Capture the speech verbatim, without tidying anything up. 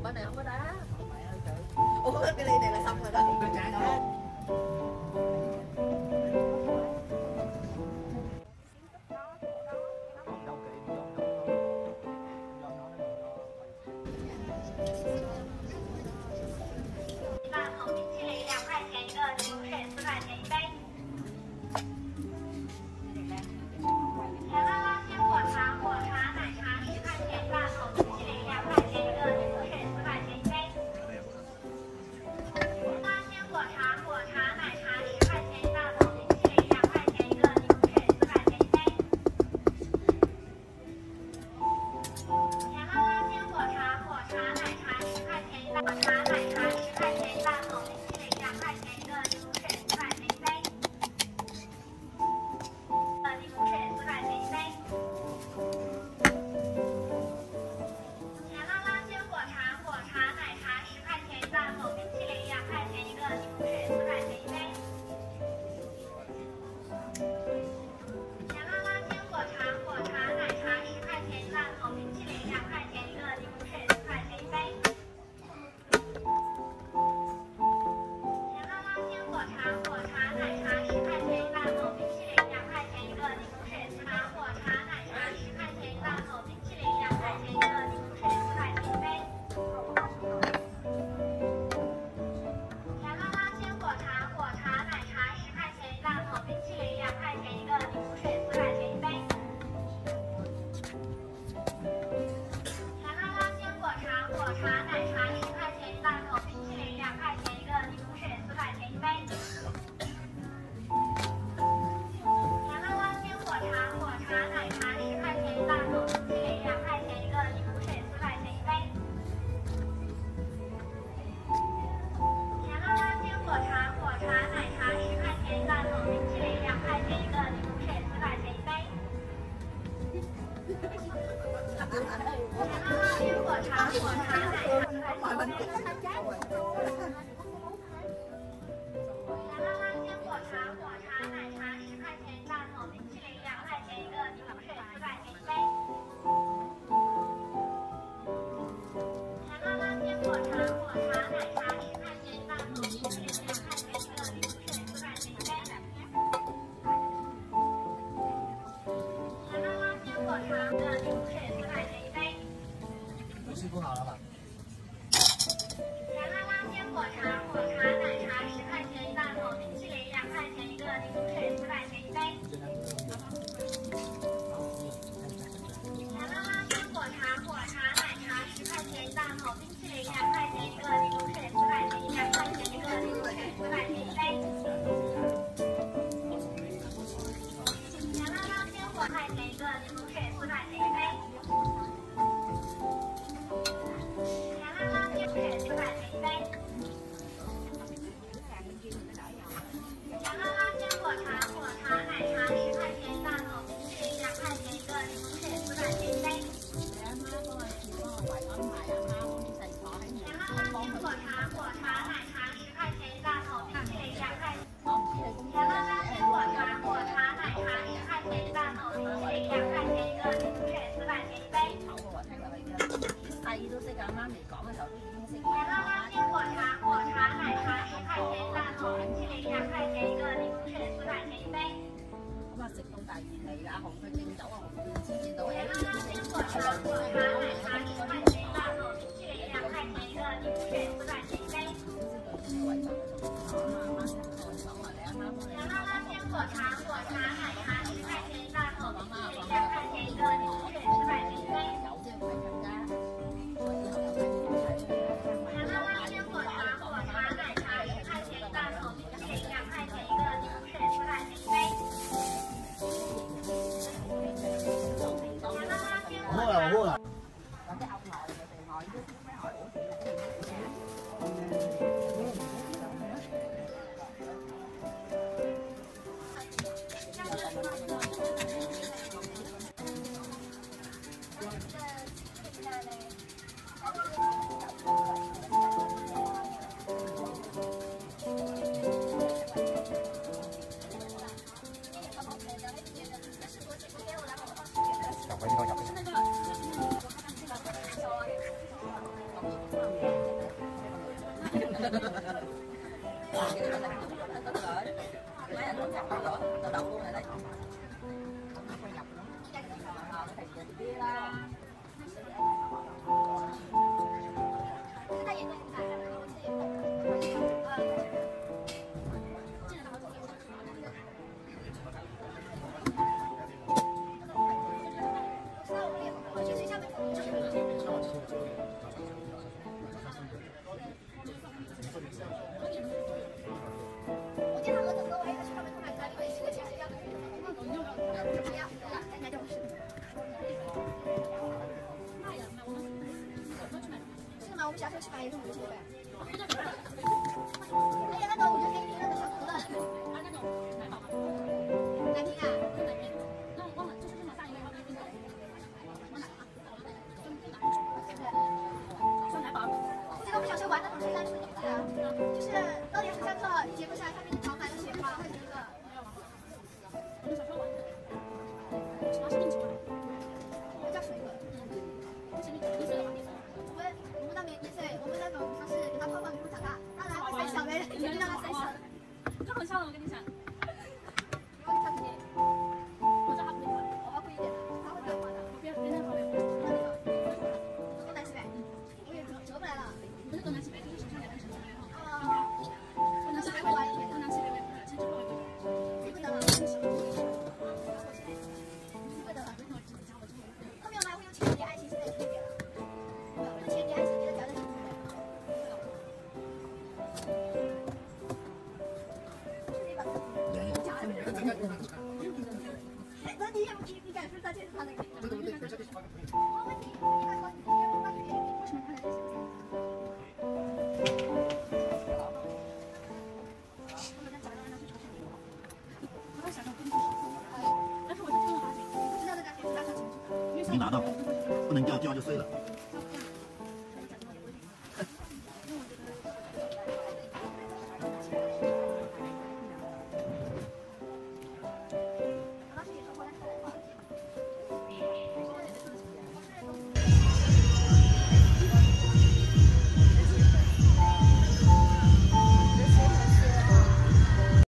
bên này không có đá. Ủa cái ly này là xong rồi đó. Đó. Mấy anh cũng chặt lỗ, tự động luôn này đấy.我经常和整个我也去他们买菜，因为这个其实要怎么样？大家就是。是吗？我们下车去买一个五斤呗。哎呀，那个我就给你那个小可乐。啊，那种奶宝吗？奶瓶啊？是奶瓶。那我忘了，就是这么大一个，然后一个什么奶啊？酸奶宝。我记得我们小时候玩那种谁来吃东西啊？就是到底很上课，节目上上面狂买的雪花，还是一个。我们小时候玩的。主要是定制的。那叫水果。嗯，是那种绿色的嘛？我们我们那边也是，我们那种说是给他泡泡给他长大，当然会生小的，就让他生小的，就很像了。我跟你讲，如果你看肯定，我知道他不会看，我还会一点，他会变化的，别别那个没有，那个东南西北，我也折折不来了，不是东南西北，就是手上两个手指头。啊，东南西北会晚一点，东南西北会其实会会会的了，会小会小，会的了，后面我们还会用情敌爱情线的区别了。前提还是你的条件挺好的。那你也你你敢说他这是他的？对对对，这是他的。我问你，你敢说你今天关于别人为什么他的这些？ 没拿到，不能掉，掉就碎了。